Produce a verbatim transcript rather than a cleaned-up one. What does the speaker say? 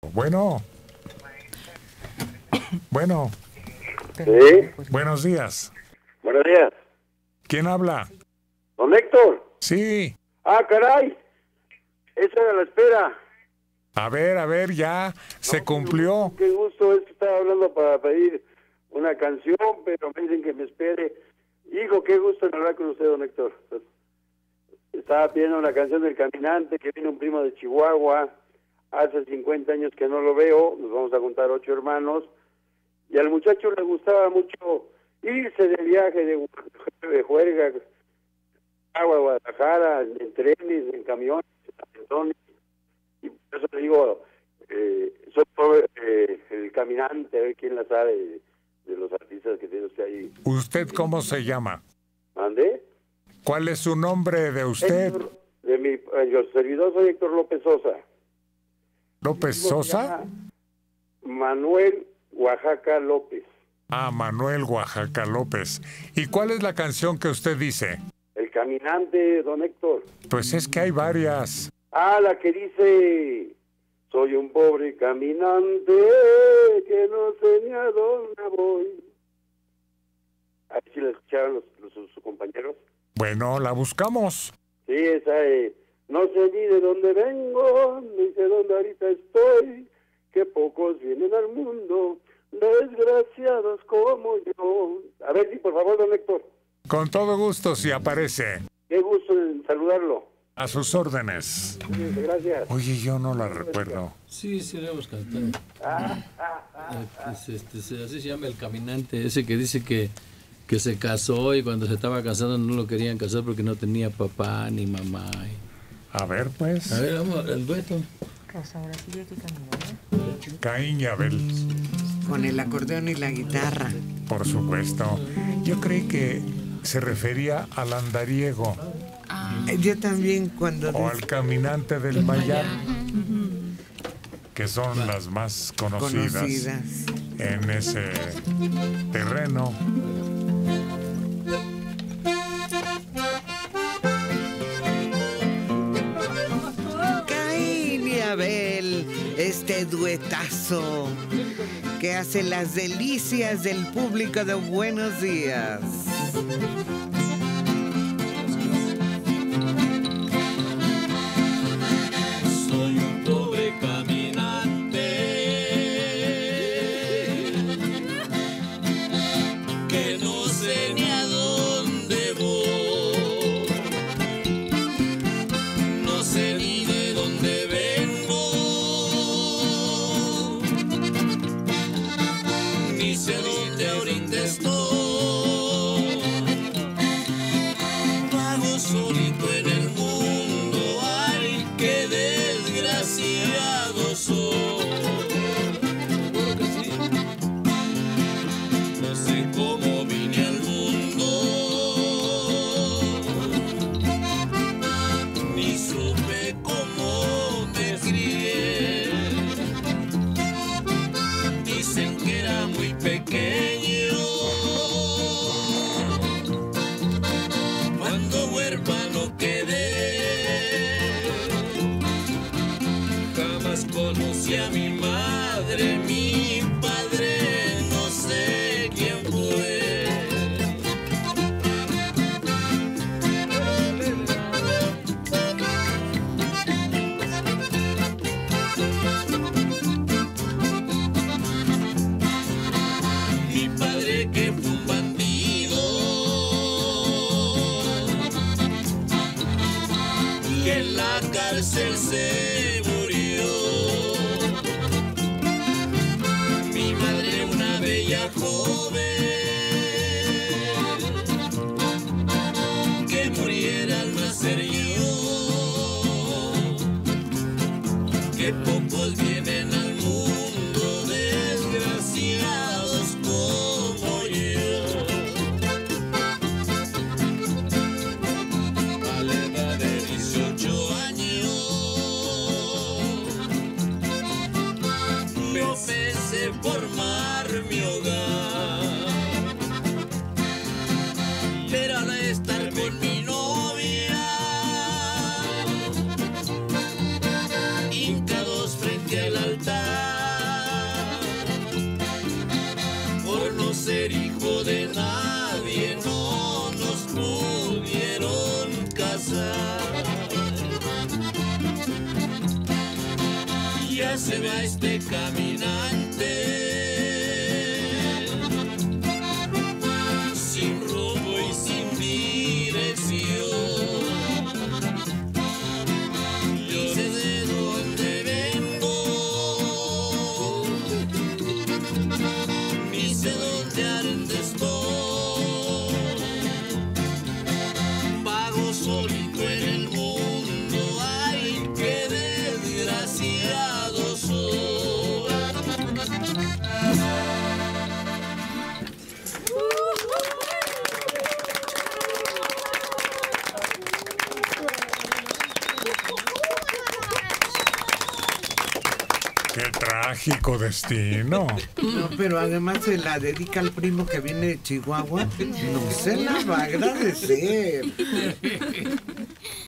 Bueno. Bueno. Sí. Buenos días. Buenos días. ¿Quién habla? ¿Don Héctor? Sí. Ah, caray. Esa era la espera. A ver, a ver, ya se No, cumplió. Qué gusto, es que estaba hablando para pedir una canción, pero me dicen que me espere. Hijo, qué gusto en hablar con usted, don Héctor. Estaba pidiendo una canción del Caminante, que viene un primo de Chihuahua. Hace cincuenta años que no lo veo, nos vamos a juntar ocho hermanos. Y al muchacho le gustaba mucho irse de viaje, de, de juerga, a Guadalajara, en trenes, en camiones, en aviones. Y por eso le digo, eh, soy eh, el Caminante, a ver quién la sabe de, de los artistas que tiene usted ahí. ¿Usted cómo se llama? ¿Mande? ¿Cuál es su nombre de usted? Héctor, de mi eh, yo servidor soy Héctor López Sosa. ¿López Sosa? Manuel Oaxaca López. Ah, Manuel Oaxaca López. ¿Y cuál es la canción que usted dice? El Caminante, don Héctor. Pues es que hay varias. Ah, la que dice: soy un pobre caminante que no sé ni a dónde voy. A ver si la escucharon los, los, sus, sus compañeros. Bueno, la buscamos. Sí, esa eh, no sé ni de dónde vengo, ni sé dónde ahorita estoy, que pocos vienen al mundo, desgraciados como yo. A ver si por favor, don Héctor. Con todo gusto, si aparece. Qué gusto en saludarlo. A sus órdenes. Sí, gracias. Oye, yo no la recuerdo. Sí, sí, le hemos cantado. Ah, ah, ah, Eh, es, este, se- así se llama El Caminante, ese que dice que, que se casó y cuando se estaba casando no lo querían casar porque no tenía papá ni mamá. A ver, pues. A ver, vamos, el dueto. Pues ahora sí hay que caminar, ¿eh? Caín y Abel, Con el acordeón y la guitarra. por supuesto. Yo creí que se refería al andariego Eh, Yo también cuando... o al caminante del Mayar, que son las más conocidas Conocidas. en ese terreno. Caín y Abel, este duetazo que hace las delicias del público de Buenos Días. Soy un pobre caminante que no sé ni a dónde voy, no sé ni de dónde vengo, ni sé dónde ahorita estoy, vago solito en el mundo, ay, qué desgraciado soy. No sé cómo vine al mundo, ni supe cómo me crié. Dicen que era muy pequeño cuando huérfano quedé. Jamás conocí a mi madre, mi padre no sé quién fue. Mi padre que fue un bandido, y en la cárcel se murió. Mi madre una bella joven que muriera al nacer yo. Que pocos vienen al mundo desgraciados como yo. A la edad de dieciocho años me ofrece formar mi hogar, pero al estar con mi novia, hincados frente al altar, se va este caminante, sin rumbo y sin dirección. Yo sé de dónde vengo, ni sé dónde ande estoy. Vago solito en el mundo, ay, qué desgraciado soy. Qué trágico destino. No, pero además se la dedica al primo que viene de Chihuahua. No se la va a agradecer.